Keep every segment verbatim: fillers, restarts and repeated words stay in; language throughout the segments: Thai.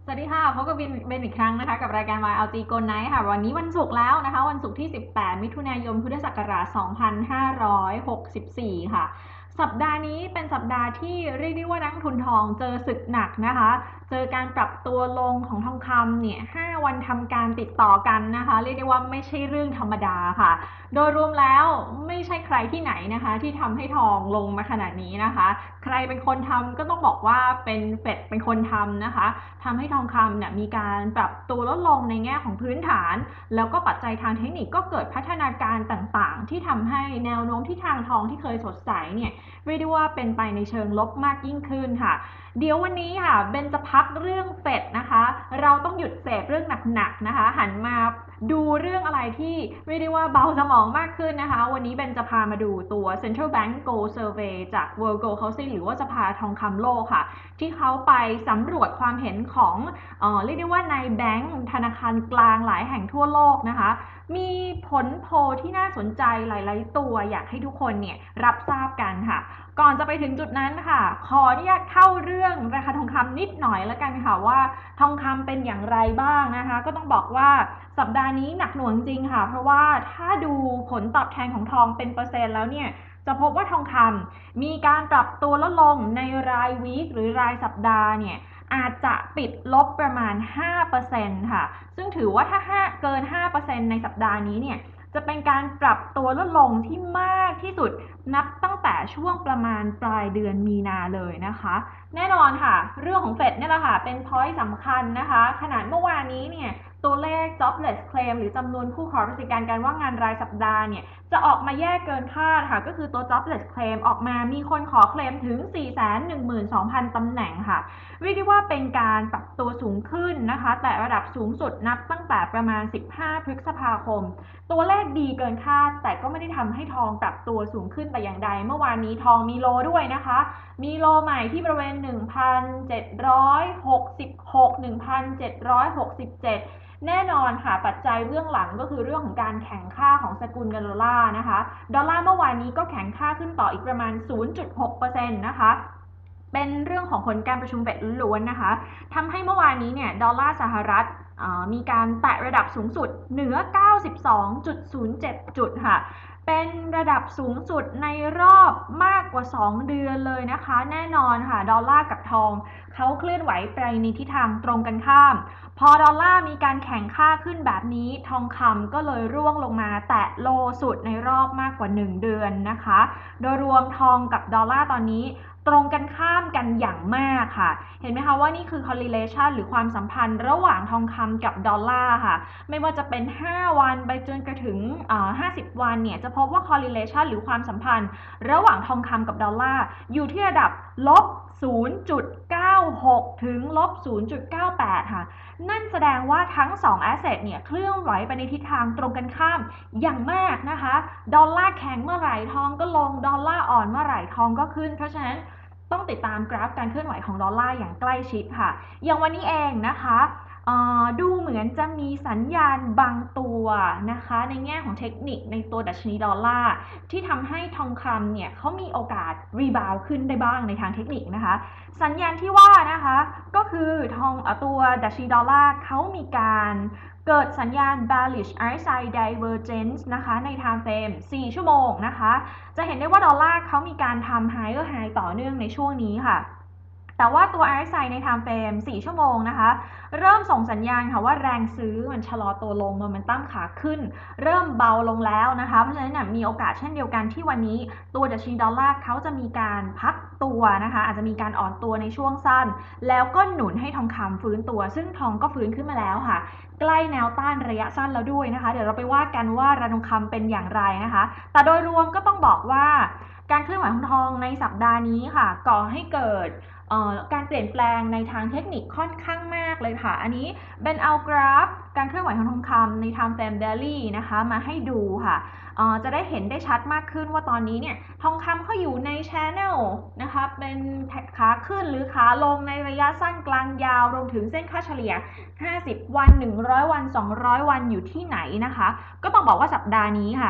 สวัสดีค่ะพบกับบินเบนอีกครั้งนะคะกับรายการ วาย แอล จี Gold Night ค่ะวันนี้วันศุกร์แล้วนะคะวันศุกร์ที่ สิบแปด มิถุนายน พุทธศักราช สองพันห้าร้อยหกสิบสี่ ค่ะสัปดาห์นี้เป็นสัปดาห์ที่เรียกได้ว่านักทุนทองเจอศึกหนักนะคะเจอการปรับตัวลงของทองคำเนี่ยห้าวันทำการติดต่อกันนะคะเรียกได้ว่าไม่ใช่เรื่องธรรมดาค่ะโดยรวมแล้วไม่ใช่ใครที่ไหนนะคะที่ทำให้ทองลงมาขนาดนี้นะคะใครเป็นคนทำก็ต้องบอกว่าเป็นเฟดเป็นคนทำนะคะทำให้ทองคำเนี่ยมีการปรับตัวลดลงในแง่ของพื้นฐานแล้วก็ปัจจัยทางเทคนิคก็เกิดพัฒนาการต่างๆที่ทำให้แนวโน้มที่ทางทองที่เคยสดใสเนี่ยเรียกได้ว่าเป็นไปในเชิงลบมากยิ่งขึ้นค่ะเดี๋ยววันนี้ค่ะเบนจะพักเรื่องเฟดนะคะเราต้องหยุดเสพเรื่องหนักๆนะคะหันมาดูเรื่องอะไรที่เรียกได้ว่าเบาสมองมากขึ้นนะคะวันนี้เบนจะพามาดูตัว Central Bank Gold Survey จาก World Gold Council หรือว่าสภาทองคำโลกค่ะที่เขาไปสำรวจความเห็นของเอ่อเรียกได้ว่าในแบงก์ธนาคารกลางหลายแห่งทั่วโลกนะคะมีผลโพลที่น่าสนใจหลายๆตัวอยากให้ทุกคนเนี่ยรับทราบกันค่ะก่อนจะไปถึงจุดนั้นค่ะขออนุญาตเข้าเรื่องราคาทองคำนิดหน่อยแล้วกันค่ะว่าทองคำเป็นอย่างไรบ้างนะคะก็ต้องบอกว่าสัปดาห์นี้หนักหน่วงจริงค่ะเพราะว่าถ้าดูผลตอบแทนของทองเป็นเปอร์เซ็นต์แล้วเนี่ยจะพบว่าทองคำมีการปรับตัวลดลงในรายวีคหรือรายสัปดาห์เนี่ยอาจจะปิดลบประมาณ ห้าเปอร์เซ็นต์ ค่ะซึ่งถือว่าถ้าเกิน ห้าเปอร์เซ็นต์ ในสัปดาห์นี้เนี่ยจะเป็นการปรับตัวลดลงที่มากที่สุดนับตั้งแต่ช่วงประมาณปลายเดือนมีนาเลยนะคะแน่นอนค่ะเรื่องของเฟดเนี่ยแหละค่ะเป็น point สำคัญนะคะขนาดเมื่อวานนี้เนี่ยตัวเลข jobless claim หรือจำนวนผู้ขอสิทธิการการว่างงานรายสัปดาห์เนี่ยจะออกมาแย่เกินคาดค่ะก็คือตัว jobless claim ออกมามีคนขอเคลมถึง สี่แสนหนึ่งหมื่นสองพัน ตำแหน่งค่ะเรียกได้ว่าเป็นการปรับตัวสูงขึ้นนะคะแต่ระดับสูงสุดนับตั้งแต่ประมาณสิบห้าพฤษภาคมตัวเลขดีเกินคาดแต่ก็ไม่ได้ทำให้ทองปรับตัวสูงขึ้นแต่อย่างใดเมื่อวานนี้ทองมีโลด้วยนะคะมีโลใหม่ที่บริเวณ หนึ่งพันเจ็ดร้อยหกสิบหก หนึ่งพันเจ็ดร้อยหกสิบเจ็ด แน่นอนค่ะปัจจัยเบื้องหลังก็คือเรื่องของการแข่งค่าของสกุลเงินดอลลาร์นะคะดอลลาร์เมื่อวานนี้ก็แข่งค่าขึ้นต่ออีกประมาณ ศูนย์จุดหกเปอร์เซ็นต์ นะคะเป็นเรื่องของผลการประชุมเฟดล้วนนะคะทำให้เมื่อวานนี้เนี่ยดอลลาร์สหรัฐมีการแตะระดับสูงสุดเหนือ เก้าสิบสองจุดศูนย์เจ็ด จุดค่ะเป็นระดับสูงสุดในรอบมากกว่าสองเดือนเลยนะคะแน่นอนค่ะดอลลาร์กับทองเขาเคลื่อนไหวไปในทิศทางตรงกันข้ามพอดอลลาร์มีการแข่งค่าขึ้นแบบนี้ทองคำก็เลยร่วงลงมาแตะโลสุดในรอบมากกว่าหนึ่งเดือนนะคะโดยรวมทองกับดอลลาร์ตอนนี้ตรงกันข้ามกันอย่างมากค่ะเห็นไหมคะว่านี่คือ correlation หรือความสัมพันธ์ระหว่างทองคำกับดอลลาร์ค่ะไม่ว่าจะเป็นห้าวันไปจนกระถึงห้าสิบวันเนี่ยจะพบว่า correlation หรือความสัมพันธ์ระหว่างทองคำกับดอลลาร์อยู่ที่ระดับลบ ศูนย์จุดเก้าหก ถึงลบ ศูนย์จุดเก้าแปด ค่ะนั่นแสดงว่าทั้งสอง asset เนี่ยเคลื่อนไหวไปในทิศทางตรงกันข้ามอย่างมากนะคะดอลลาร์แข็งเมื่อไหร่ทองก็ลงดอลลาร์อ่อนเมื่อไหร่ทองก็ขึ้นเพราะฉะนั้นต้องติดตามกราฟการเคลื่อนไหวของดอลลาร์อย่างใกล้ชิดค่ะอย่างวันนี้เองนะคะดูเหมือนจะมีสัญญาณบางตัวนะคะในแง่ของเทคนิคในตัวดัชนีดอลลาร์ที่ทำให้ทองคำเนี่ยเขามีโอกาสรีบาวขึ้นได้บ้างในทางเทคนิคนะคะสัญญาณที่ว่านะคะก็คือทองตัวดัชนีดอลลาร์เขามีการเกิดสัญญาณ bearish R S I divergence นะคะใน time frame สี่ชั่วโมงนะคะจะเห็นได้ว่าดอลลาร์เขามีการทำ higher high ต่อเนื่องในช่วงนี้ค่ะแต่ว่าตัว อาร์ เอส ไอ ใน time frame สี่ชั่วโมงนะคะเริ่มส่งสัญญาณค่ะว่าแรงซื้อมันชะลอตัวลงโมเมนตัมขาขึ้นเริ่มเบาลงแล้วนะคะเพราะฉะนั้นมีโอกาสเช่นเดียวกันที่วันนี้ตัวดัชนีดอลลาร์เขาจะมีการพักตัวนะคะอาจจะมีการอ่อนตัวในช่วงสั้นแล้วก็หนุนให้ทองคำฟื้นตัวซึ่งทองก็ฟื้นขึ้นมาแล้วค่ะใกล้แนวต้านระยะสั้นแล้วด้วยนะคะเดี๋ยวเราไปว่ากันว่าราคาทองคำเป็นอย่างไรนะคะแต่โดยรวมก็ต้องบอกว่าการเคลื่อนไหวของทองในสัปดาห์นี้ค่ะก่อให้เกิดการเปลี่ยนแปลงในทางเทคนิคค่อนข้างมากเลยค่ะอันนี้เป็นเอากราฟการเคลื่อนไหวของทองคำใน time frame daily นะคะมาให้ดูค่ะจะได้เห็นได้ชัดมากขึ้นว่าตอนนี้เนี่ยทองคำเขาอยู่ใน channel นะคะเป็นขาขึ้นหรือขาลงในระยะสั้นกลางยาวรวมถึงเส้นค่าเฉลี่ยห้าสิบวันหนึ่งร้อยวันสองร้อยวันอยู่ที่ไหนนะคะก็ต้องบอกว่าสัปดาห์นี้ค่ะ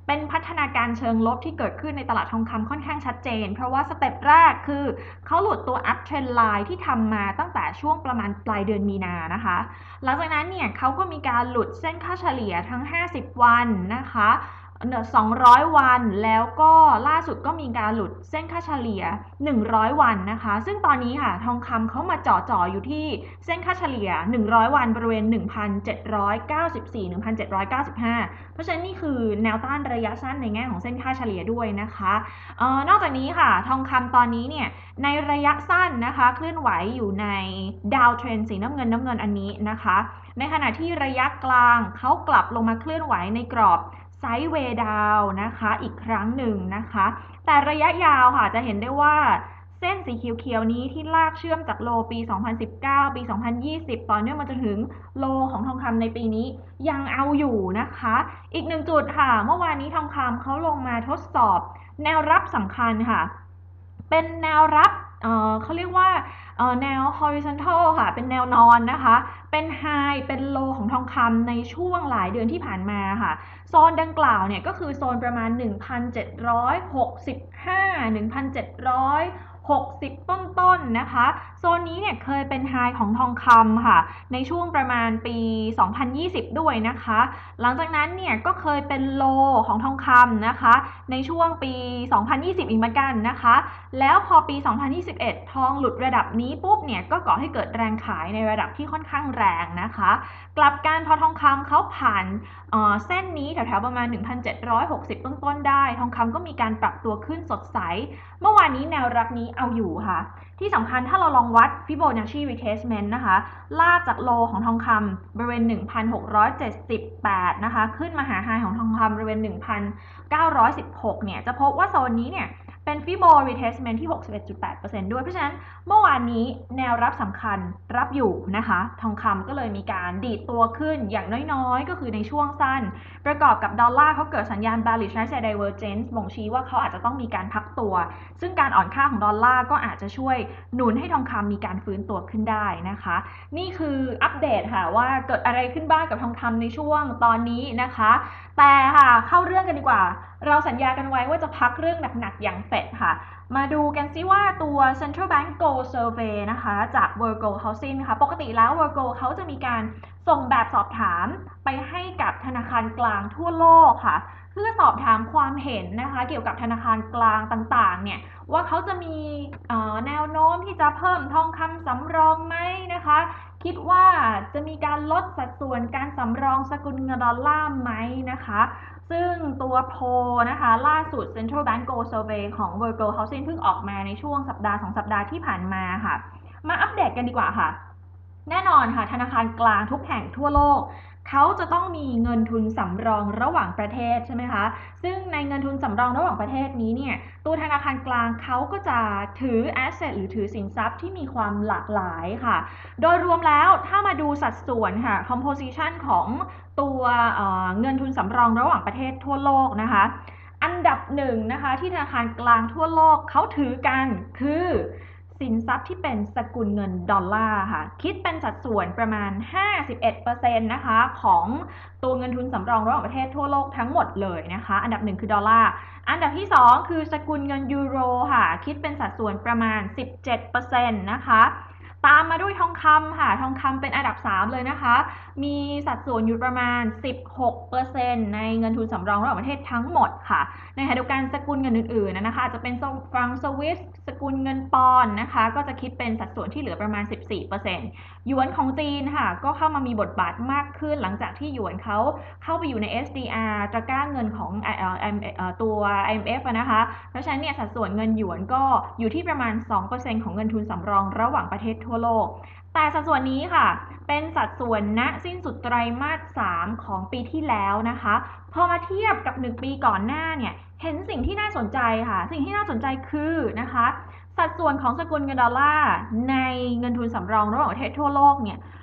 เป็นพัฒนาการเชิงลบที่เกิดขึ้นในตลาดทองคำค่อนข้างชัดเจนเพราะว่าสเต็ปแรกคือเขาหลุดตัว up trend line ที่ทำมาตั้งแต่ช่วงประมาณปลายเดือนมีนานะคะหลังจากนั้นเนี่ยเขาก็มีการหลุดเส้นค่าเฉลี่ยทั้งห้าสิบวันนะคะสองร้อยวันแล้วก็ล่าสุดก็มีการหลุดเส้นค่าเฉลี่ยหนึ่งร้อยวันนะคะซึ่งตอนนี้ค่ะทองคำเขามาเจาะจ่ออยู่ที่เส้นค่าเฉลี่ยหนึ่งร้อยวันบริเวณ หนึ่งพันเจ็ดร้อยเก้าสิบสี่ หนึ่งพันเจ็ดร้อยเก้าสิบห้า เพราะฉะนั้นนี่คือแนวต้านระยะสั้นในแง่ของเส้นค่าเฉลี่ยด้วยนะคะเอ่อนอกจากนี้ค่ะทองคำตอนนี้เนี่ยในระยะสั้นนะคะเคลื่อนไหวอยู่ในดาวเทรนสีน้ำเงินน้ำเงินอันนี้นะคะในขณะที่ระยะกลางเขากลับลงมาเคลื่อนไหวในกรอบไซด์เวย์ดาวนะคะอีกครั้งหนึ่งนะคะแต่ระยะยาวค่ะจะเห็นได้ว่าเส้นสีเขียวๆนี้ที่ลากเชื่อมจากโลปีสองพันสิบเก้าปีสองพันยี่สิบต่อเนื่องมาจนถึงโลของทองคำในปีนี้ยังเอาอยู่นะคะอีกหนึ่งจุดค่ะเมื่อวานนี้ทองคำเขาลงมาทดสอบแนวรับสำคัญค่ะเป็นแนวรับเอ่อเขาเรียกว่าแนว horizontal ค่ะเป็นแนวนอนนะคะเป็น high เป็น low ของทองคำในช่วงหลายเดือนที่ผ่านมาค่ะโซนดังกล่าวเนี่ยก็คือโซนประมาณ หนึ่งพันเจ็ดร้อยหกสิบห้า หนึ่งพันเจ็ดร้อยหกสิบ ต้นๆนะคะโซนนี้เนี่ยเคยเป็นไฮของทองคำค่ะในช่วงประมาณปีสองพันยี่สิบด้วยนะคะหลังจากนั้นเนี่ยก็เคยเป็นโลของทองคำนะคะในช่วงปีสองพันยี่สิบอีกเหมือนกันนะคะแล้วพอปีสองพันยี่สิบเอ็ดทองหลุดระดับนี้ปุ๊บเนี่ยก็ก่อให้เกิดแรงขายในระดับที่ค่อนข้างแรงนะคะกลับกันพอทองคำเขาผ่านเเส้นนี้แถวๆประมาณ หนึ่งพันเจ็ดร้อยหกสิบ ต้นๆได้ทองคำก็มีการปรับตัวขึ้นสดใสเมื่อวานนี้แนวรับนี้เอาอยู่ค่ะที่สำคัญถ้าเราลองวัด Fibonacci retracement นะคะลากจากโลของทองคำบริเวณ หนึ่งพันหกร้อยเจ็ดสิบแปด นะคะขึ้นมาหาไฮของทองคำบริเวณ หนึ่งพันเก้าร้อยสิบหก เนี่ยจะพบว่าโซนนี้เนี่ยเป็น Fibo retracement ที่ หกสิบเอ็ดจุดแปดเปอร์เซ็นต์ ด้วยเพราะฉะนั้นเมื่อวานนี้แนวรับสำคัญรับอยู่นะคะทองคำก็เลยมีการดีดตัวขึ้นอย่างน้อยๆก็คือในช่วงสั้นประกอบกับดอลลาร์เขาเกิดสัญญาณ bearish price divergence บ่งชี้ว่าเขาอาจจะต้องมีการพักตัวซึ่งการอ่อนค่าของดอลลาร์ก็อาจจะช่วยหนุนให้ทองคำมีการฟื้นตัวขึ้นได้นะคะนี่คืออัปเดตค่ะว่าเกิดอะไรขึ้นบ้างกับทองคำในช่วงตอนนี้นะคะแต่ค่ะเข้าเรื่องกันดีกว่าเราสัญญากันไว้ว่าจะพักเรื่องหนักๆอย่างเฟดค่ะมาดูกันซิว่าตัว Central Bank Gold Survey นะคะจาก World Gold Housing นะคะปกติแล้ว World Gold เขาจะมีการส่งแบบสอบถามไปให้กับธนาคารกลางทั่วโลกค่ะเพื่อสอบถามความเห็นนะคะเกี่ยวกับธนาคารกลางต่างๆเนี่ยว่าเขาจะมีแนวโน้มที่จะเพิ่มทองคำสำรองไหมนะคะคิดว่าจะมีการลดสัดส่วนการสำรองสกุลเงินดอลลาร์ไหมนะคะซึ่งตัวโพลนะคะล่าสุด Central Bank Gold Survey ของ World Gold Housing เพิ่งออกมาในช่วงสัปดาห์สองสัปดาห์ที่ผ่านมาค่ะมาอัปเดตกันดีกว่าค่ะแน่นอนค่ะธนาคารกลางทุกแห่งทั่วโลกเขาจะต้องมีเงินทุนสำรองระหว่างประเทศใช่ไหมคะซึ่งในเงินทุนสำรองระหว่างประเทศนี้เนี่ยตัวธนาคารกลางเขาก็จะถือ asset หรือถือสินทรัพย์ที่มีความหลากหลายค่ะโดยรวมแล้วถ้ามาดูสัดส่วนค่ะ composition ของตัวเเงินทุนสำรองระหว่างประเทศทั่วโลกนะคะอันดับหนึ่งนะคะที่ธนาคารกลางทั่วโลกเขาถือกันคือสินทรัพย์ที่เป็นสกุลเงินดอลลาร์ค่ะคิดเป็นสัดส่วนประมาณ ห้าสิบเอ็ดเปอร์เซ็นต์ นะคะของตัวเงินทุนสำรองระหว่างประเทศทั่วโลกทั้งหมดเลยนะคะอันดับหนึ่งคือดอลลาร์อันดับที่สองคือสกุลเงินยูโรค่ะคิดเป็นสัดส่วนประมาณ สิบเจ็ดเปอร์เซ็นต์ นะคะตามมาด้วยทองคำค่ะทองคำเป็นอันดับสามเลยนะคะมีสัดส่วนอยู่ประมาณ สิบหกเปอร์เซ็นต์ ในเงินทุนสำรองระหว่างประเทศทั้งหมดค่ะในขณะเดียวกันสกุลเงินอื่นๆนะคะอาจจะเป็นฟรังสวิสสกุลเงินปอนด์นะคะก็จะคิดเป็นสัดส่วนที่เหลือประมาณ สิบสี่เปอร์เซ็นต์ หยวนของจีนค่ะก็เข้ามามีบทบาทมากขึ้นหลังจากที่หยวนเขาเข้าไปอยู่ใน เอส ดี อาร์ ตะกร้าเงินของตัว ไอ เอ็ม เอฟ นะคะเพราะฉะนั้นเนี่ยสัดส่วนเงินหยวนก็อยู่ที่ประมาณ สองเปอร์เซ็นต์ ของเงินทุนสำรองระหว่างประเทศทั่วโลกแต่สัดส่วนนี้ค่ะเป็นสัดส่วนณสิ้นสุดไตรมาสสามของปีที่แล้วนะคะพอมาเทียบกับหนึ่งปีก่อนหน้าเนี่ยเห็นสิ่งที่น่าสนใจค่ะสิ่งที่น่าสนใจคือนะคะสัดส่วนของสกุลเงินดอลลาร์ในเงินทุนสำรองระหว่างประเทศทั่วโลกเนี่ย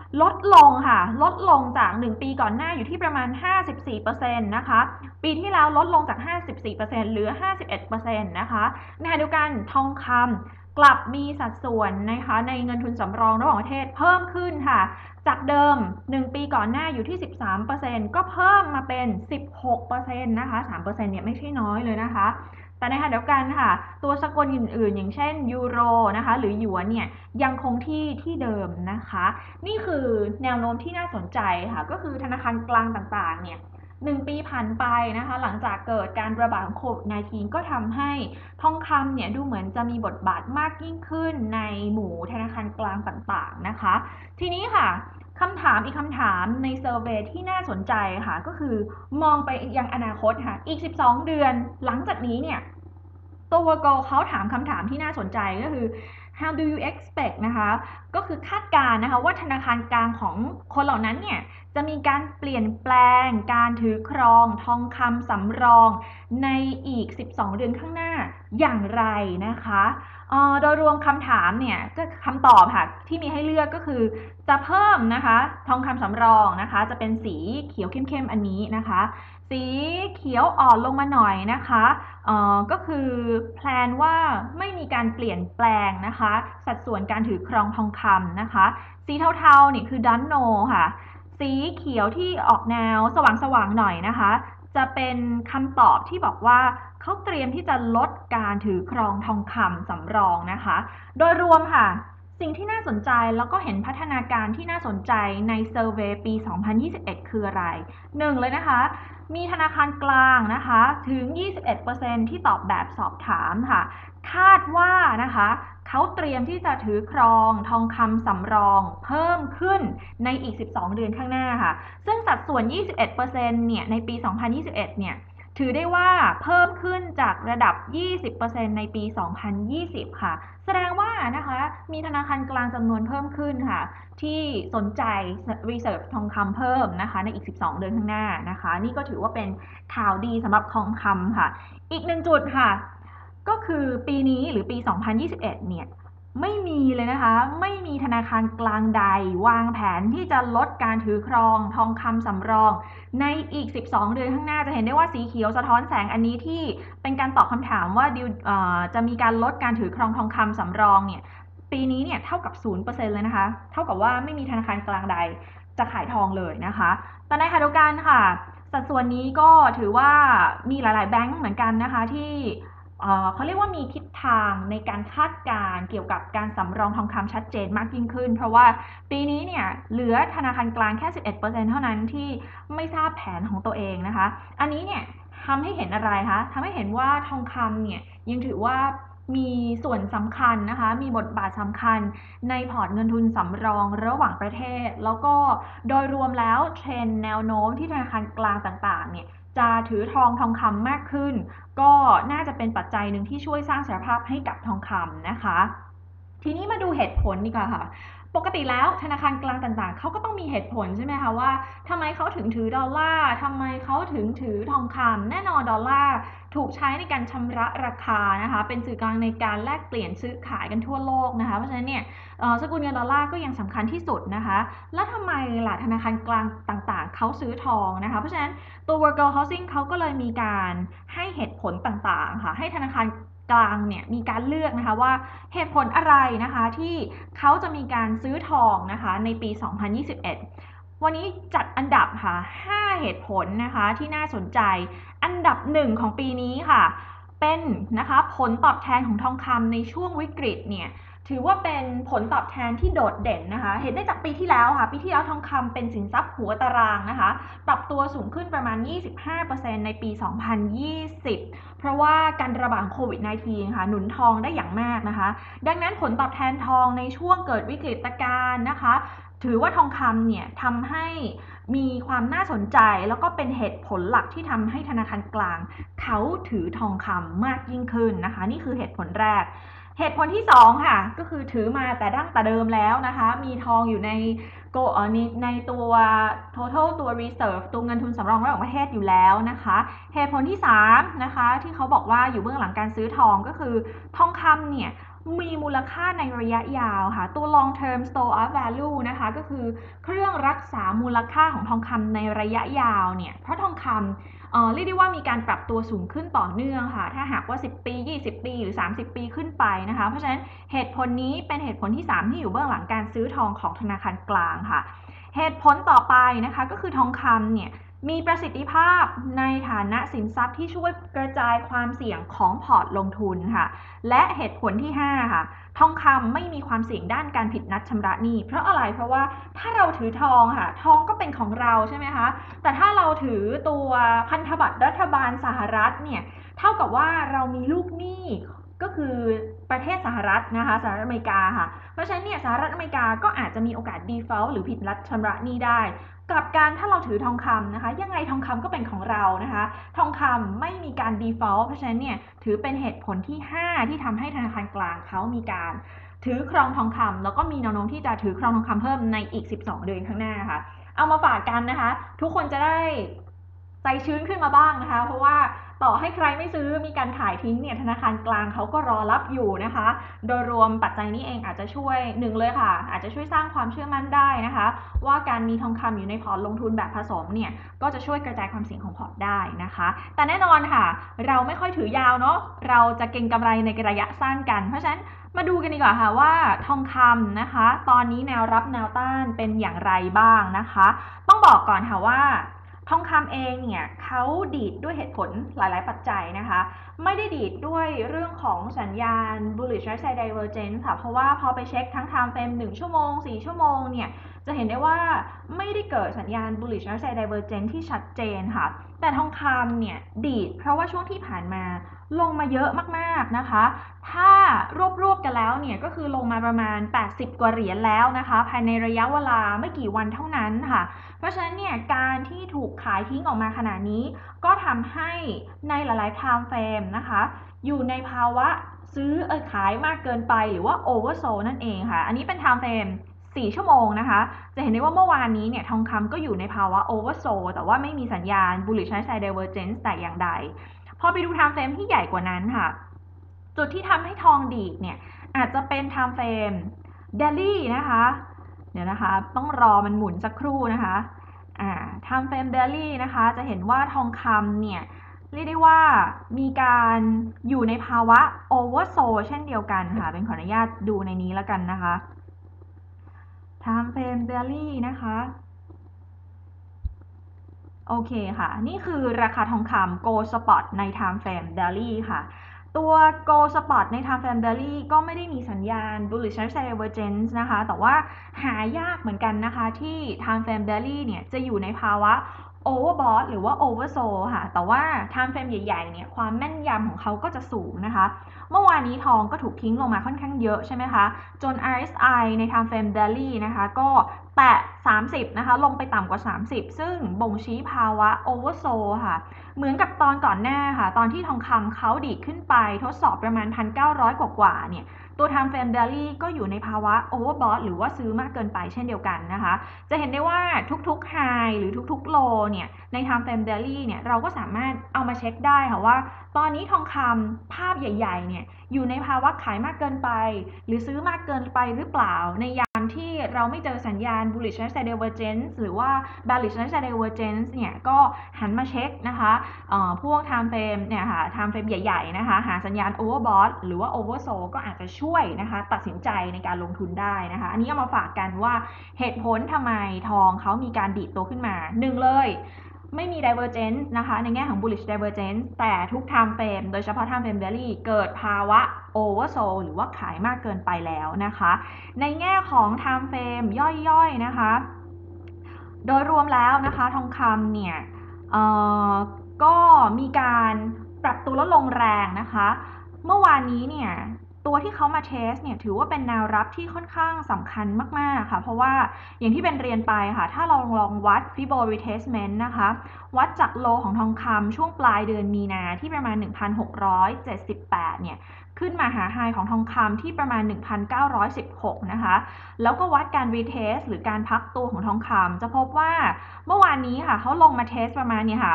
ลดลงค่ะลดลงจากหนึ่งปีก่อนหน้าอยู่ที่ประมาณ ห้าสิบสี่เปอร์เซ็นต์ นะคะปีที่แล้วลดลงจาก ห้าสิบสี่เปอร์เซ็นต์ เหลือ ห้าสิบเอ็ดเปอร์เซ็นต์ นะคะในขณะเดียวกันทองคำกลับมีสัดส่วนนะคะในเงินทุนสำรองระหว่างประเทศเพิ่มขึ้นค่ะจากเดิมหนึ่งปีก่อนหน้าอยู่ที่ สิบสามเปอร์เซ็นต์ ก็เพิ่มมาเป็น สิบหกเปอร์เซ็นต์ นะคะ สามเปอร์เซ็นต์ เนี่ยไม่ใช่น้อยเลยนะคะแต่ในขณะเดียวกันค่ะตัวสกุลอื่นๆอย่างเช่นยูโรนะคะหรือหยวนเนี่ยยังคงที่ที่เดิมนะคะนี่คือแนวโน้มที่น่าสนใจค่ะก็คือธนาคารกลางต่างๆเนี่ยหนึ่งปีผ่านไปนะคะหลังจากเกิดการระบาดของโควิด สิบเก้า ก็ทำให้ทองคำเนี่ยดูเหมือนจะมีบทบาทมากยิ่งขึ้นในหมู่ธนาคารกลางต่างๆนะคะทีนี้ค่ะคำถามอีกคำถามในเซอร์เวย์ที่น่าสนใจค่ะก็คือมองไปยังอนาคตค่ะอีกสิบสองเดือนหลังจากนี้เนี่ยตัว Virgo เขาถามคำถามที่น่าสนใจก็คือ how do you expect นะคะก็คือคาดการณ์นะคะว่าธนาคารกลางของคนเหล่านั้นเนี่ยจะมีการเปลี่ยนแปลงการถือครองทองคำสำรองในอีกสิบสองเดือนข้างหน้าอย่างไรนะคะโดยรวมคำถามเนี่ยก็คำตอบค่ะที่มีให้เลือกก็คือจะเพิ่มนะคะทองคำสำรองนะคะจะเป็นสีเขียวเข้มๆอันนี้นะคะสีเขียวอ่อนลงมาหน่อยนะคะก็คือแพลนว่าไม่มีการเปลี่ยนแปลงนะคะสัดส่วนการถือครองทองคำนะคะสีเทาๆนี่คือดันโนค่ะสีเขียวที่ออกแนวสว่างๆหน่อยนะคะจะเป็นคำตอบที่บอกว่าเขาเตรียมที่จะลดการถือครองทองคำสำรองนะคะโดยรวมค่ะสิ่งที่น่าสนใจแล้วก็เห็นพัฒนาการที่น่าสนใจในเซอร์เวย์ปี สองพันยี่สิบเอ็ด คืออะไรหนึ่งเลยนะคะมีธนาคารกลางนะคะถึง ยี่สิบเอ็ดเปอร์เซ็นต์ ที่ตอบแบบสอบถามค่ะคาดว่านะคะเขาเตรียมที่จะถือครองทองคำสำรองเพิ่มขึ้นในอีกสิบสองเดือนข้างหน้าค่ะซึ่งสัดส่วน ยี่สิบเอ็ดเปอร์เซ็นต์ เนี่ยในปี สองพันยี่สิบเอ็ด เนี่ยถือได้ว่าเพิ่มขึ้นจากระดับ ยี่สิบเปอร์เซ็นต์ ในปี สองพันยี่สิบ ค่ะแสดงว่านะคะมีธนาคารกลางจำนวนเพิ่มขึ้นค่ะที่สนใจ reserve ทองคำเพิ่มนะคะในอีกสิบสองเดือนข้างหน้านะคะนี่ก็ถือว่าเป็นข่าวดีสำหรับทองคำค่ะอีกหนึ่งจุดค่ะก็คือปีนี้หรือปี สองพันยี่สิบเอ็ด เนี่ยไม่มีเลยนะคะไม่มีธนาคารกลางใดวางแผนที่จะลดการถือครองทองคำสำรองในอีกสิบสองเดือนข้างหน้าจะเห็นได้ว่าสีเขียวสะท้อนแสงอันนี้ที่เป็นการตอบคำถามว่าจะมีการลดการถือครองทองคำสำรองเนี่ยปีนี้เนี่ยเท่ากับ ศูนย์เปอร์เซ็นต์ เลยนะคะเท่ากับว่าไม่มีธนาคารกลางใดจะขายทองเลยนะคะแต่ในขณะเดียวกันค่ะสัดส่วนนี้ก็ถือว่ามีหลายๆแบงก์เหมือนกันนะคะที่เขาเรียกว่ามีทิศทางในการคาดการณ์เกี่ยวกับการสำรองทองคำชัดเจนมากยิ่งขึ้นเพราะว่าปีนี้เนี่ยเหลือธนาคารกลางแค่ สิบเอ็ดเปอร์เซ็นต์ เท่านั้นที่ไม่ทราบแผนของตัวเองนะคะอันนี้เนี่ยทำให้เห็นอะไรคะทำให้เห็นว่าทองคำเนี่ยยังถือว่ามีส่วนสำคัญนะคะมีบทบาทสำคัญในพอร์ตเงินทุนสำรองระหว่างประเทศแล้วก็โดยรวมแล้วเทรนด์แนวโน้มที่ธนาคารกลางต่างๆเนี่ยจะถือทองทองคำมากขึ้นก็น่าจะเป็นปัจจัยหนึ่งที่ช่วยสร้างเสถียรภาพให้กับทองคำนะคะทีนี้มาดูเหตุผลดีกว่าค่ะปกติแล้วธนาคารกลางต่างๆเขาก็ต้องมีเหตุผลใช่ไหมคะว่าทำไมเขาถึงถือดอลลาร์ทำไมเขาถึงถือทองคำแน่นอนดอลลาร์ถูกใช้ในการชำระราคานะคะเป็นสื่อกลางในการแลกเปลี่ยนซื้อขายกันทั่วโลกนะคะเพราะฉะนั้นเนี่ยสกุลเงินดอลลาร์ก็ยังสำคัญที่สุดนะคะแล้วทำไมล่ะธนาคารกลางต่างๆเขาซื้อทองนะคะเพราะฉะนั้นตัว World Housing เขาก็เลยมีการให้เหตุผลต่างๆค่ะให้ธนาคารกลางเนี่ยมีการเลือกนะคะว่าเหตุผลอะไรนะคะที่เขาจะมีการซื้อทองนะคะในปี สองพันยี่สิบเอ็ด วันนี้จัดอันดับค่ะห้าเหตุผลนะคะที่น่าสนใจอันดับหนึ่งของปีนี้ค่ะเป็นนะคะผลตอบแทนของทองคำในช่วงวิกฤตเนี่ยถือว่าเป็นผลตอบแทนที่โดดเด่นนะคะเห็นได้จากปีที่แล้วค่ะปีที่แล้วทองคำเป็นสินทรัพย์หัวตารางนะคะปรับตัวสูงขึ้นประมาณ ยี่สิบห้าเปอร์เซ็นต์ ในปี สองพันยี่สิบ เพราะว่าการระบาดโควิด สิบเก้า ค่ะหนุนทองได้อย่างมากนะคะดังนั้นผลตอบแทนทองในช่วงเกิดวิกฤตการณ์นะคะถือว่าทองคำเนี่ยทำให้มีความน่าสนใจแล้วก็เป็นเหตุผลหลักที่ทำให้ธนาคารกลางเขาถือทองคำมากยิ่งขึ้นนะคะนี่คือเหตุผลแรกเหตุผลที่สองค่ะก็คือถือมาแต่ดั้งแต่เดิมแล้วนะคะมีทองอยู่ในโกในในตัว total ตัว reserve ตัวเงินทุนสำรองระหว่างประเทศอยู่แล้วนะคะเหตุผลที่สามนะคะที่เขาบอกว่าอยู่เบื้องหลังการซื้อทองก็คือทองคำเนี่ยมีมูลค่าในระยะยาวค่ะตัว long term store of value นะคะก็คือเครื่องรักษามูลค่าของทองคำในระยะยาวเนี่ยเพราะทองคำเอ่อเรียกได้ว่ามีการปรับตัวสูงขึ้นต่อเนื่องค่ะถ้าหากว่าสิบปียี่สิบปีหรือสามสิบปีขึ้นไปนะคะเพราะฉะนั้นเหตุผลนี้เป็นเหตุผลที่สามที่อยู่เบื้องหลังการซื้อทองของธนาคารกลางค่ะเหตุผลต่อไปนะคะก็คือทองคำเนี่ยมีประสิทธิภาพในฐานะสินทรัพย์ที่ช่วยกระจายความเสี่ยงของพอร์ตลงทุนค่ะและเหตุผลที่ห้าค่ะทองคำไม่มีความเสี่ยงด้านการผิดนัดชำระหนี้เพราะอะไรเพราะว่าถ้าเราถือทองค่ะทองก็เป็นของเราใช่ไหมคะแต่ถ้าเราถือตัวพันธบัตรรัฐบาลสหรัฐเนี่ยเท่ากับว่าเรามีลูกหนี้ก็คือประเทศสหรัฐนะคะสหรัฐอเมริกาค่ะเพราะฉะนั้นเนี่ยสหรัฐอเมริกาก็อาจจะมีโอกาส default หรือผิดนัดชำระหนี้ได้กับการถ้าเราถือทองคำนะคะยังไงทองคำก็เป็นของเรานะคะทองคำไม่มีการ default เพราะฉะนั้นเนี่ยถือเป็นเหตุผลที่ห้าที่ทำให้ธนาคารกลางเขามีการถือครองทองคำแล้วก็มีแนวโน้มที่จะถือครองทองคำเพิ่มในอีกสิบสองเดือนข้างหน้าค่ะเอามาฝากกันนะคะทุกคนจะได้ใจชื้นขึ้นมาบ้างนะคะเพราะว่าต่อให้ใครไม่ซื้อมีการขายทิ้งเนี่ยธนาคารกลางเขาก็รอรับอยู่นะคะโดยรวมปัจจัยนี้เองอาจจะช่วยหนึ่งเลยค่ะอาจจะช่วยสร้างความเชื่อมั่นได้นะคะว่าการมีทองคำอยู่ในพอร์ตลงทุนแบบผสมเนี่ยก็จะช่วยกระจายความเสี่ยงของพอร์ตได้นะคะแต่แน่นอนค่ะเราไม่ค่อยถือยาวเนาะเราจะเก็งกำไรในระยะสั้นกันเพราะฉะนั้นมาดูกันดีกว่าค่ะว่าทองคำนะคะตอนนี้แนวรับแนวต้านเป็นอย่างไรบ้างนะคะต้องบอกก่อนค่ะว่าทองคำเองเนี่ยเขาดีดด้วยเหตุผลหลายๆปัจจัยนะคะไม่ได้ดีดด้วยเรื่องของสัญญาณ bullish right side divergence ค่ะเพราะว่าพอไปเช็คทั้ง time frame หนึ่งชั่วโมงสี่ชั่วโมงเนี่ยจะเห็นได้ว่าไม่ได้เกิดสัญญาณ bullish right side divergence ที่ชัดเจนค่ะแต่ทองคำเนี่ยดีดเพราะว่าช่วงที่ผ่านมาลงมาเยอะมากๆนะคะถ้ารวบๆกันแล้วเนี่ยก็คือลงมาประมาณแปดสิบกว่าเหรียญแล้วนะคะภายในระยะเวลาไม่กี่วันเท่านั้นค่ะเพราะฉะนั้นเนี่ยการที่ถูกขายทิ้งออกมาขนาดนี้ก็ทำให้ในหลายๆ time frame นะคะอยู่ในภาวะซื้อเออขายมากเกินไปหรือว่า oversold นั่นเองค่ะอันนี้เป็น time frame สี่ชั่วโมงนะคะจะเห็นได้ว่าเมื่อวานนี้เนี่ยทองคำก็อยู่ในภาวะ oversold แต่ว่าไม่มีสัญญาณ bullish right side divergence แต่อย่างใดพอไปดู time frame ที่ใหญ่กว่านั้นค่ะจุดที่ทำให้ทองดีดเนี่ยอาจจะเป็น time frame daily นะคะเดี๋ยวนะคะต้องรอมันหมุนสักครู่นะคะอ่า time frame daily นะคะจะเห็นว่าทองคำเนี่ยเรียกได้ว่ามีการอยู่ในภาวะ oversold เช่นเดียวกันค่ะเป็นขออนุญาตดูในนี้แล้วกันนะคะ time frame daily นะคะโอเคค่ะนี่คือราคาทองคำ Gold Spot ใน time frame daily ค่ะตัว Gold Spot ใน time frame daily ก็ไม่ได้มีสัญญาณ bullish divergence นะคะแต่ว่าหายากเหมือนกันนะคะที่ time frame daily เนี่ยจะอยู่ในภาวะ overbought หรือว่า oversold ค่ะแต่ว่า time frame ใหญ่ๆเนี่ยความแม่นยำของเขาก็จะสูงนะคะเมื่อวานนี้ทองก็ถูกทิ้งลงมาค่อนข้างเยอะใช่ไหมคะจน อาร์ เอส ไอ ใน time frame daily นะคะก็แตะสามสิบนะคะลงไปต่ำกว่าสามสิบซึ่งบ่งชี้ภาวะ oversold ค่ะเหมือนกับตอนก่อนหน้าค่ะตอนที่ทองคำเขาดีดขึ้นไปทดสอบประมาณ หนึ่งพันเก้าร้อย กว่าๆเนี่ยตัว time frame daily ก็อยู่ในภาวะ overbought หรือว่าซื้อมากเกินไปเช่นเดียวกันนะคะจะเห็นได้ว่าทุกๆ high หรือทุกๆ low เนี่ยใน time frame daily เนี่ยเราก็สามารถเอามาเช็คได้ค่ะว่าตอนนี้ทองคำภาพใหญ่ๆเนี่ยอยู่ในภาวะขายมากเกินไปหรือซื้อมากเกินไปหรือเปล่าในยามที่เราไม่เจอสัญญาณ bullish right side divergence หรือว่า bearish right side divergence เนี่ยก็หันมาเช็คนะคะพวก time frame เนี่ยค่ะ time frame ใหญ่ๆนะคะหาสัญญาณ overbought หรือว่า oversold ก็อาจจะช่วยนะคะตัดสินใจในการลงทุนได้นะคะอันนี้เอามาฝากกันว่าเหตุผลทำไมทองเขามีการดีดตัวขึ้นมาหนึ่งเลยไม่มี divergence นะคะในแง่ของ bullish divergence แต่ทุก time frame โดยเฉพาะ time frame daily เกิดภาวะ oversold หรือว่าขายมากเกินไปแล้วนะคะในแง่ของ time frame ย่อยๆนะคะโดยรวมแล้วนะคะทองคำเนี่ยก็มีการปรับตัวลดลงแรงนะคะเมื่อวานนี้เนี่ยตัวที่เขามาเทสเนี่ยถือว่าเป็นแนวรับที่ค่อนข้างสำคัญมากๆค่ะเพราะว่าอย่างที่เป็นเรียนไปค่ะถ้าเราลองวัด Fibo Retracement นะคะวัดจากโลของทองคำช่วงปลายเดือนมีนาที่ประมาณ หนึ่งพันหกร้อยเจ็ดสิบแปด เนี่ยขึ้นมาหาไฮของทองคำที่ประมาณ หนึ่งพันเก้าร้อยสิบหก นะคะแล้วก็วัดการ retest หรือการพักตัวของทองคำจะพบว่าเมื่อวานนี้ค่ะเขาลงมาเทสประมาณเนี่ยค่ะ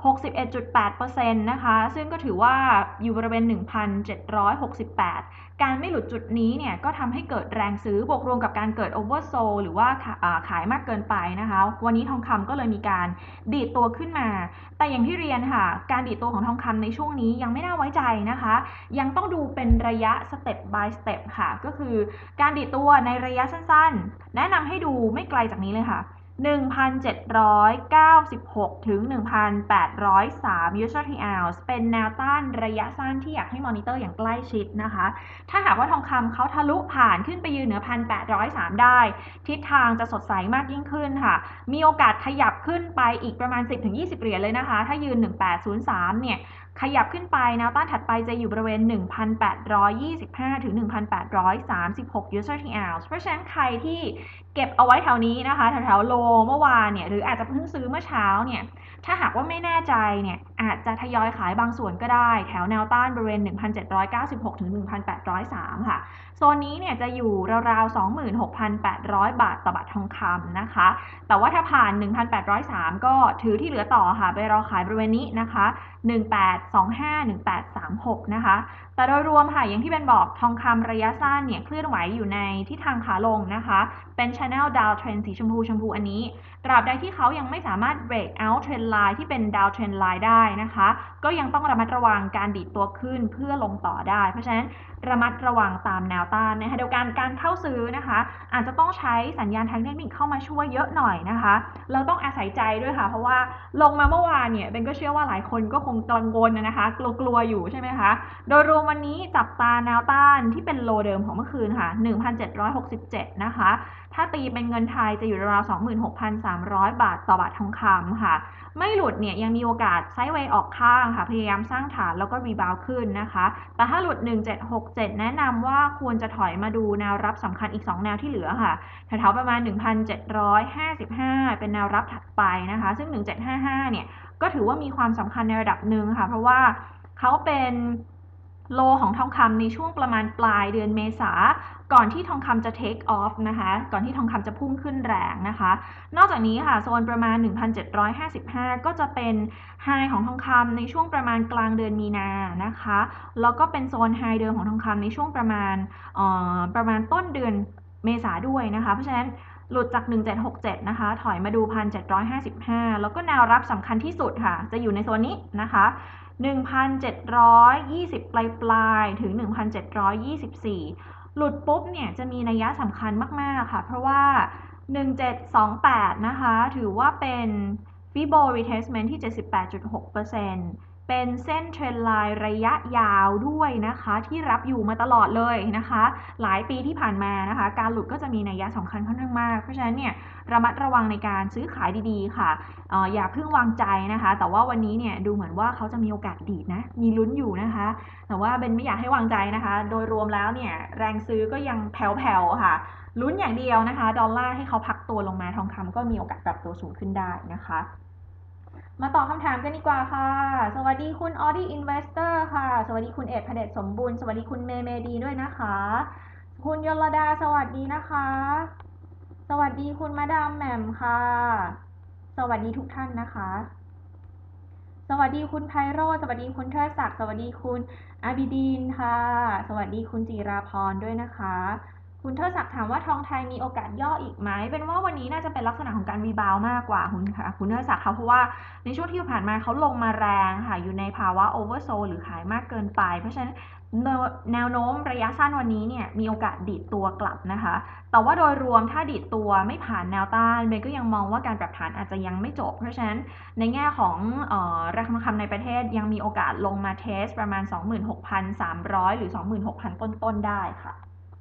หกสิบเอ็ดจุดแปดเปอร์เซ็นต์ นะคะซึ่งก็ถือว่าอยู่บริเวณ หนึ่งพันเจ็ดร้อยหกสิบแปด การไม่หลุดจุดนี้เนี่ยก็ทำให้เกิดแรงซื้อบวกรวมกับการเกิดโอเวอร์โซลหรือว่าขายมากเกินไปนะคะวันนี้ทองคำก็เลยมีการดีดตัวขึ้นมาแต่อย่างที่เรียนค่ะการดีดตัวของทองคำในช่วงนี้ยังไม่น่าไว้ใจนะคะยังต้องดูเป็นระยะสเต็ป by สเต็ปค่ะก็คือการดีดตัวในระยะสั้นๆแนะนำให้ดูไม่ไกลจากนี้เลยค่ะหนึ่งพันเจ็ดร้อยเก้าสิบหก ถึง หนึ่งพันแปดร้อยสาม ยู เอส ดี ที ounce เป็นแนวต้านระยะสั้นที่อยากให้มอนิเตอร์อย่างใกล้ชิดนะคะถ้าหากว่าทองคำเขาทะลุผ่านขึ้นไปยืนเหนือ หนึ่งพันแปดร้อยสาม ได้ทิศทางจะสดใสมากยิ่งขึ้นค่ะมีโอกาสขยับขึ้นไปอีกประมาณ สิบถึงยี่สิบ เหรียญเลยนะคะถ้ายืนหนึ่งพันแปดร้อยสามเนี่ยขยับขึ้นไปแนวต้านถัดไปจะอยู่บริเวณ หนึ่งพันแปดร้อยยี่สิบห้า ถึง หนึ่งพันแปดร้อยสามสิบหก ยู เอส ดี ที ounce เพราะฉะนั้นใครที่เก็บเอาไว้แถวนี้นะคะแถวๆโลเมื่อวานเนี่ยหรืออาจจะเพิ่งซื้อเมื่อเช้าเนี่ยถ้าหากว่าไม่แน่ใจเนี่ยอาจจะทยอยขายบางส่วนก็ได้แถวแนวต้านบริเวณ หนึ่งพันเจ็ดร้อยเก้าสิบหก ถึง หนึ่งพันแปดร้อยสาม ค่ะโซนนี้เนี่ยจะอยู่ราวๆ สองหมื่นหกพันแปดร้อย บาทต่อบาททองคำนะคะแต่ว่าถ้าผ่าน หนึ่งพันแปดร้อยสาม ก็ถือที่เหลือต่อค่ะไปรอขายบริเวณนี้นะคะหนึ่งพันแปดร้อยยี่สิบห้า หนึ่งพันแปดร้อยสามสิบหกนะคะแต่โดยรวมค่ะอย่างที่เป็นบอกทองคำระยะสั้นเนี่ยเคลื่อนไหวอยู่ในทิศทางขาลงนะคะเป็น channel downtrend สีชมพูชมพูอันนี้ตราบใดที่เขายังไม่สามารถ break out trend line ที่เป็น down trend line ได้นะคะก็ยังต้องระมัดระวังการดีดตัวขึ้นเพื่อลงต่อได้เพราะฉะนั้นระมัดระวังตามแนวต้านนะคะเดียวกันการเข้าซื้อนะคะอาจจะต้องใช้สัญญาณทางเทคนิคเข้ามาช่วยเยอะหน่อยนะคะเราต้องอาศัยใจด้วยค่ะเพราะว่าลงมาเมื่อวานเนี่ยเบนก็เชื่อว่าหลายคนก็คงกังวลนะคะกลัวๆอยู่ใช่ไหมคะโดยรวมวันนี้จับตาแนวต้านที่เป็นโลเดิมของเมื่อคืนค่ะ หนึ่งพันเจ็ดร้อยหกสิบเจ็ด นะคะถ้าตีเป็นเงินไทยจะอยู่ราวๆ สองหมื่นหกพันสามร้อย บาทต่อบาททองคำค่ะไม่หลุดเนี่ยยังมีโอกาสไซด์เวย์ออกข้างค่ะพยายามสร้างฐานแล้วก็รีบาวด์ขึ้นนะคะแต่ถ้าหลุดหนึ่งพันเจ็ดร้อยหกสิบเจ็ดแนะนำว่าควรจะถอยมาดูแนวรับสำคัญอีกสองแนวที่เหลือค่ะแถวๆประมาณ หนึ่งพันเจ็ดร้อยห้าสิบห้า เป็นแนวรับถัดไปนะคะซึ่งหนึ่งพันเจ็ดร้อยห้าสิบห้าเนี่ยก็ถือว่ามีความสำคัญในระดับหนึ่งค่ะเพราะว่าเขาเป็นโลของทองคำในช่วงประมาณปลายเดือนเมษาก่อนที่ทองคำจะ take off นะคะก่อนที่ทองคำจะพุ่งขึ้นแรงนะคะนอกจากนี้ค่ะโซนประมาณ หนึ่งพันเจ็ดร้อยห้าสิบห้า ก็จะเป็นไฮของทองคำในช่วงประมาณกลางเดือนมีนานะคะแล้วก็เป็นโซนไฮเดิมของทองคำในช่วงประมาณเอ่อประมาณต้นเดือนเมษาด้วยนะคะเพราะฉะนั้นหลุดจาก หนึ่งพันเจ็ดร้อยหกสิบเจ็ด นะคะถอยมาดู หนึ่งพันเจ็ดร้อยห้าสิบห้า แล้วก็แนวรับสำคัญที่สุดค่ะจะอยู่ในโซนนี้นะคะหนึ่งพันเจ็ดร้อยยี่สิบ ปลายปลายถึง หนึ่งพันเจ็ดร้อยยี่สิบสี่ หลุดปุ๊บเนี่ยจะมีนัยสำคัญมากๆค่ะเพราะว่าหนึ่งพันเจ็ดร้อยยี่สิบแปดนะคะถือว่าเป็น Fibo Retracement ที่ เจ็ดสิบแปดจุดหกเปอร์เซ็นต์ เป็นเส้นเทรนไลน์ระยะยาวด้วยนะคะที่รับอยู่มาตลอดเลยนะคะหลายปีที่ผ่านมานะคะการหลุดก็จะมีนัยสำคัญค่อนข้างมากเพราะฉะนั้นเนี่ยระมัดระวังในการซื้อขายดีๆค่ะ เอ่อ อย่าเพิ่งวางใจนะคะแต่ว่าวันนี้เนี่ยดูเหมือนว่าเขาจะมีโอกาสดีดนะมีลุ้นอยู่นะคะแต่ว่าเบนไม่อยากให้วางใจนะคะโดยรวมแล้วเนี่ยแรงซื้อก็ยังแผ่วๆค่ะลุ้นอย่างเดียวนะคะดอลลาร์ให้เขาพักตัวลงมาทองคำก็มีโอกาสปรับตัวสูงขึ้นได้นะคะมาตอบคำถามกันดีกว่าค่ะสวัสดีคุณ Audi Investor ค่ะสวัสดีคุณเอกเผด็จสมบูรณ์สวัสดีคุณเมเมดีด้วยนะคะคุณยลดาสวัสดีนะคะสวัสดีคุณมาดามแหม่มค่ะสวัสดีทุกท่านนะคะสวัสดีคุณไพโรจน์สวัสดีคุณเทิดศักดิ์สวัสดีคุณอาบิดีนค่ะสวัสดีคุณจิราพรด้วยนะคะคุณเทิดศักดิ์ถามว่าทองไทยมีโอกาสย่ออีกไหมเป็นว่าวันนี้น่าจะเป็นลักษณะของการรีบาวมากกว่าคุณค่ะคุณเทิดศักดิ์ค่ะเพราะว่าในช่วงที่ผ่านมาเขาลงมาแรงค่ะอยู่ในภาวะโอเวอร์โซลหรือขายมากเกินไปเพราะฉะนั้นแนวโน้มระยะสั้นวันนี้เนี่ยมีโอกาสดีดตัวกลับนะคะแต่ว่าโดยรวมถ้าดีดตัวไม่ผ่านแนวต้านเบนก็ยังมองว่าการปรับฐานอาจจะยังไม่จบเพราะฉะนั้นในแง่ของเอ่อราคาทองคำในประเทศยังมีโอกาสลงมาเทสประมาณ สองหมื่นหกพันสามร้อย หรือ สองหมื่นหกพัน ต้นๆได้ค่ะ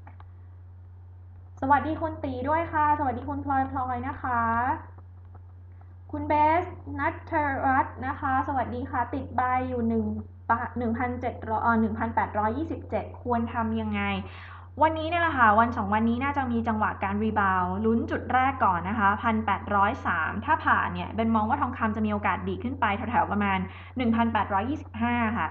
สวัสดีคุณตีด้วยค่ะสวัสดีคุณพลอยพลอยนะคะคุณเบสนัทรัตน์นะคะสวัสดีค่ะติดใบอยู่หนึ่ง หนึ่งพันเจ็ดร้อยเอ่อ หนึ่งพันแปดร้อยยี่สิบเจ็ด ควรทำยังไงวันนี้เนี่ยแหละค่ะวันสองวันนี้น่าจะมีจังหวะการรีบาวด์ลุ้นจุดแรกก่อนนะคะ หนึ่งพันแปดร้อยสาม ถ้าผ่านเนี่ยเบนมองว่าทองคำจะมีโอกาสดีขึ้นไปแถวๆประมาณ หนึ่งพันแปดร้อยยี่สิบห้า ค่ะ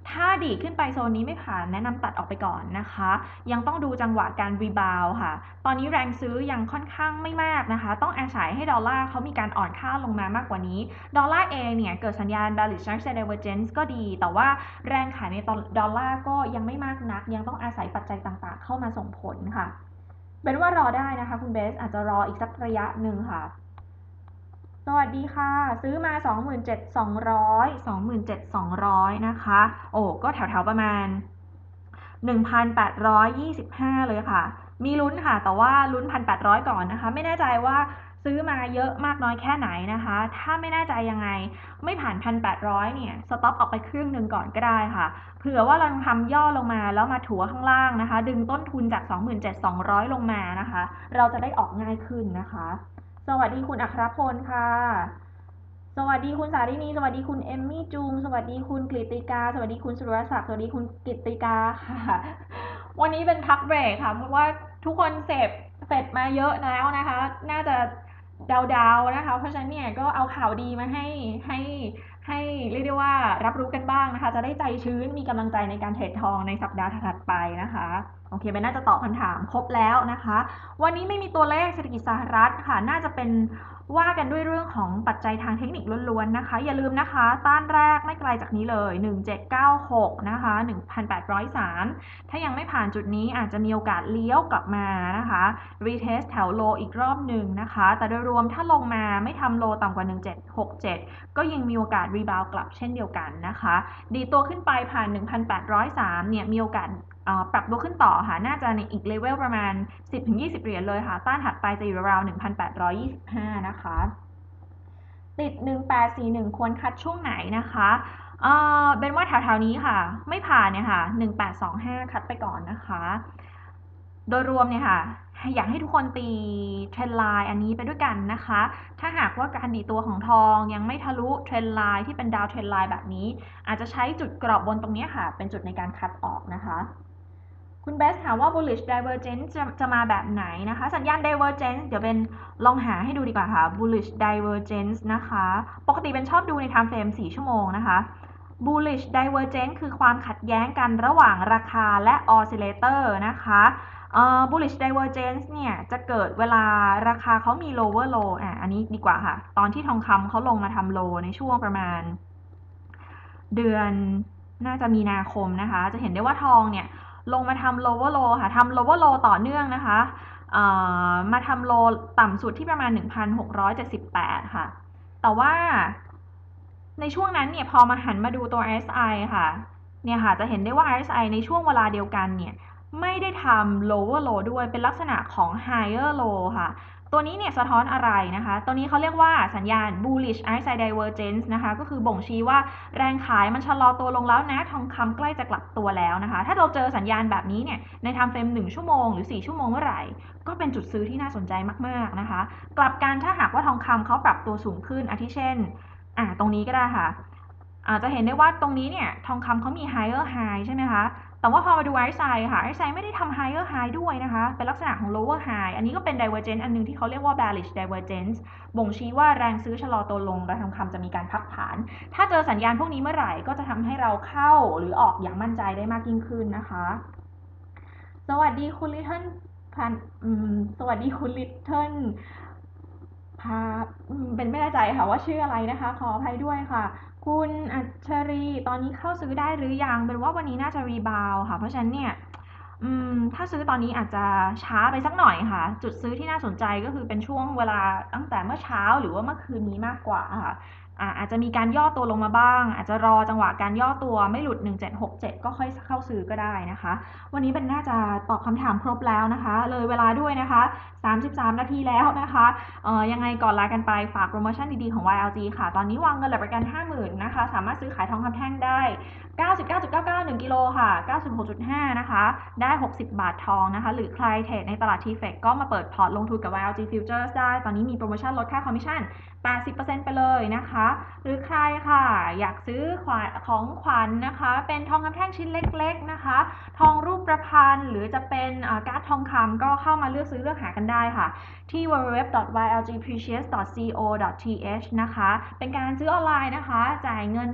ถ้าดีขึ้นไปโซนนี้ไม่ผ่านแนะนำตัดออกไปก่อนนะคะยังต้องดูจังหวะการรีบาวค่ะตอนนี้แรงซื้อยังค่อนข้างไม่มากนะคะต้องอาศัยให้ดอลลาร์เขามีการอ่อนค่าลงมามากกว่านี้ดอลลาร์เองเนี่ยเกิดสัญญาณ bearish divergence ก็ดีแต่ว่าแรงขายในดอลลาร์ก็ยังไม่มากนักยังต้องอาศัยปัจจัยต่างๆเข้ามาส่งผลค่ะเป็นว่ารอได้นะคะคุณเบสอาจจะรออีกสักระยะหนึ่งค่ะสวัสดีค่ะซื้อมา สองหมื่นเจ็ดพันสองร้อย สองหมื่นเจ็ดพันสองร้อย นะคะโอ้ก็แถวๆประมาณ หนึ่งพันแปดร้อยยี่สิบห้า เลยค่ะมีลุ้นค่ะแต่ว่าลุ้น หนึ่งพันแปดร้อย ก่อนนะคะไม่แน่ใจว่าซื้อมาเยอะมากน้อยแค่ไหนนะคะถ้าไม่แน่ใจยังไงไม่ผ่าน หนึ่งพันแปดร้อย เนี่ยสต็อปออกไปครึ่งหนึ่งก่อนก็ได้ค่ะเผื่อว่าเราทำย่อลงมาแล้วมาถัวข้างล่างนะคะดึงต้นทุนจาก สองหมื่นเจ็ดพันสองร้อย ลงมานะคะเราจะได้ออกง่ายขึ้นนะคะสวัสดีคุณอัครพลค่ะสวัสดีคุณสารินีสวัสดีคุณเอมมี่จูงสวัสดีคุณกฤติกาสวัสดีคุณสุรศักดิ์สวัสดีคุณกิตติกาค่ะวันนี้เป็นพักเบรกค่ะเพราะว่าทุกคนเสพเสร็จมาเยอะแล้วนะคะน่าจะดาวๆนะคะเพราะฉะนั้นเนี่ยก็เอาข่าวดีมาให้ให้ให้เรียกได้ว่ารับรู้กันบ้างนะคะจะได้ใจชื้นมีกำลังใจในการเทรดทองในสัปดาห์ถัดไปนะคะโอเคไม่น่าจะตอบคำถามครบแล้วนะคะวันนี้ไม่มีตัวเลขเศรษฐกิจสหรัฐค่ะน่าจะเป็นว่ากันด้วยเรื่องของปัจจัยทางเทคนิคล้วนๆนะคะอย่าลืมนะคะต้านแรกไม่ไกลจากนี้เลยหนึ่งพันเจ็ดร้อยเก้าสิบหกนะคะหนึ่งพันแปดร้อยสามถ้ายังไม่ผ่านจุดนี้อาจจะมีโอกาสเลี้ยวกลับมานะคะรีเทสแถวโลอีกรอบหนึ่งนะคะแต่โดยรวมถ้าลงมาไม่ทำโลต่ำกว่าหนึ่งพันเจ็ดร้อยหกสิบเจ็ดก็ยังมีโอกาสรีบาวกลับเช่นเดียวกันนะคะดีตัวขึ้นไปผ่าน หนึ่งพันแปดร้อยสาม เนี่ยมีโอกาสปรับตัวขึ้นต่อค่ะน่าจะในอีกเลเวลประมาณ สิบถึงยี่สิบ เหรียญเลยค่ะต้านถัดไปจะอยู่ราวๆ หนึ่งพันแปดร้อยยี่สิบห้า นะคะติดหนึ่งพันแปดร้อยสี่สิบเอ็ดควรคัดช่วงไหนนะคะเอ่อเป็นว่าแถวๆนี้ค่ะไม่ผ่านเนี่ยค่ะหนึ่งพันแปดร้อยยี่สิบห้าคัดไปก่อนนะคะโดยรวมเนี่ยค่ะอยากให้ทุกคนตีเทรนไลน์อันนี้ไปด้วยกันนะคะถ้าหากว่าการดีตัวของทองยังไม่ทะลุเทรนไลน์ที่เป็นดาวเทรนไลน์แบบนี้อาจจะใช้จุดกรอบบนตรงนี้ค่ะเป็นจุดในการคัดออกนะคะคุณเบสถามว่า bullish divergence จะจะมาแบบไหนนะคะสัญญาณ divergence เดี๋ยวเป็นลองหาให้ดูดีกว่าค่ะ bullish divergence นะคะปกติเป็นชอบดูใน time frame สี่ชั่วโมงนะคะ bullish divergence คือความขัดแย้งกันระหว่างราคาและ oscillator นะคะเอ่อ bullish divergence เนี่ยจะเกิดเวลาราคาเขามี lower low อ่ะอันนี้ดีกว่าค่ะตอนที่ทองคำเขาลงมาทำ low ในช่วงประมาณเดือนน่าจะมีนาคมนะคะจะเห็นได้ว่าทองเนี่ยลงมาทำ lower low ค่ะทำ lower low ต่อเนื่องนะคะมาทำ low ต่ำสุดที่ประมาณ หนึ่งพันหกร้อยเจ็ดสิบแปด ค่ะแต่ว่าในช่วงนั้นเนี่ยพอมาหันมาดูตัว อาร์ เอส ไอ ค่ะเนี่ยค่ะจะเห็นได้ว่า อาร์ เอส ไอ ในช่วงเวลาเดียวกันเนี่ยไม่ได้ทำ lower low ด้วยเป็นลักษณะของ higher low ค่ะตัวนี้เนี่ยสะท้อนอะไรนะคะตัวนี้เขาเรียกว่าสัญญาณ bullish อาร์ เอส ไอ divergence นะคะก็คือบ่งชี้ว่าแรงขายมันชะลอตัวลงแล้วนะทองคำใกล้จะกลับตัวแล้วนะคะถ้าเราเจอสัญญาณแบบนี้เนี่ยใน time frame หนึ่งชั่วโมงหรือสี่ชั่วโมงเมื่อไหร่ก็เป็นจุดซื้อที่น่าสนใจมากๆนะคะกลับกันถ้าหากว่าทองคำเขาปรับตัวสูงขึ้นอาทิเช่นอ่าตรงนี้ก็ได้ค่ะอาจจะเห็นได้ว่าตรงนี้เนี่ยทองคำเขามี higher high ใช่ไหมคะแต่ว่าพอมาดู อาร์ เอส ไอ ค่ะ อาร์ เอส ไอ ไม่ได้ทำ higher high ด้วยนะคะเป็นลักษณะของ lower high อันนี้ก็เป็น divergence อันนึงที่เขาเรียกว่า bearish divergence บ่งชี้ว่าแรงซื้อชะลอตัวลงและทองคำจะมีการพักฐานถ้าเจอสัญญาณพวกนี้เมื่อไหร่ก็จะทำให้เราเข้าหรือออกอย่างมั่นใจได้มากยิ่งขึ้นนะคะสวัสดีคุณลิทเทิลพันสวัสดีคุณลิทเทิลพาเป็นไม่แน่ใจค่ะว่าชื่ออะไรนะคะขออภัยด้วยค่ะคุณอัญชรีตอนนี้เข้าซื้อได้หรือยังเป็นว่าวันนี้น่าจะรีบาวค่ะเพราะฉะนั้นเนี่ยถ้าซื้อตอนนี้อาจจะช้าไปสักหน่อยค่ะจุดซื้อที่น่าสนใจก็คือเป็นช่วงเวลาตั้งแต่เมื่อเช้าหรือว่าเมื่อคืนนี้มากกว่าค่ะอาจจะมีการย่อตัวลงมาบ้างอาจจะรอจังหวะการย่อตัวไม่หลุดหนึ่งพันเจ็ดร้อยหกสิบเจ็ดก็ค่อยเข้าซื้อก็ได้นะคะวันนี้เป็นน่าจะตอบคำถามครบแล้วนะคะเลยเวลาด้วยนะคะสามสิบสามนาทีแล้วนะคะเอ่อยังไงก่อนลากันไปฝากโปรโมชั่นดีๆของ วาย แอล จี ค่ะตอนนี้วางเงินหลักประกัน ห้าหมื่น นะคะสามารถซื้อขายทองคำแท่งได้ เก้าสิบเก้าจุดเก้าเก้า หนึ่ง กิโลค่ะ เก้าสิบหกจุดห้า นะคะได้หกสิบบาททองนะคะหรือใครเทรดในตลาด ที เฟก ก็มาเปิดพอร์ตลงทุนกับ วาย แอล จี Futures ได้ตอนนี้มีโปรโมชั่นลดค่าคอมมิชชั่น แปดสิบเปอร์เซ็นต์ ไปเลยนะคะหรือใครค่ะอยากซื้อของขวัญ นะคะเป็นทองคำแท่งชิ้นเล็กๆนะคะทองรูปประพันธ์หรือจะเป็นการ์ดทองคำก็เข้ามาเลือกซื้อเลือกหากันได้ค่ะที่ ดับเบิลยู ดับเบิลยู ดับเบิลยู ดอท วาย แอล จี precious ดอท ซี โอ ดอท ที เอช นะคะเป็นการซื้อออนไลน์นะคะจ่ายเงินปุ๊บ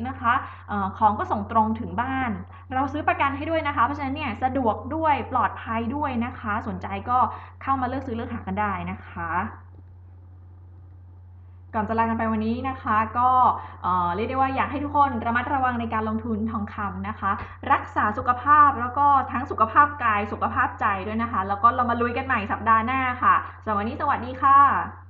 นะคะเอ่อของก็ส่งตรงถึงบ้านเราซื้อประกันให้ด้วยนะคะเพราะฉะนั้นเนี่ยสะดวกด้วยปลอดภัยด้วยนะคะสนใจก็เข้ามาเลือกซื้อเลือกหากันได้นะคะก่อนจะลากันไปวันนี้นะคะก็เอ่อเรียกได้ว่าอยากให้ทุกคนระมัดระวังในการลงทุนทองคำนะคะรักษาสุขภาพแล้วก็ทั้งสุขภาพกายสุขภาพใจด้วยนะคะแล้วก็เรามาลุยกันใหม่สัปดาห์หน้าค่ะสำหรับวันนี้สวัสดีค่ะ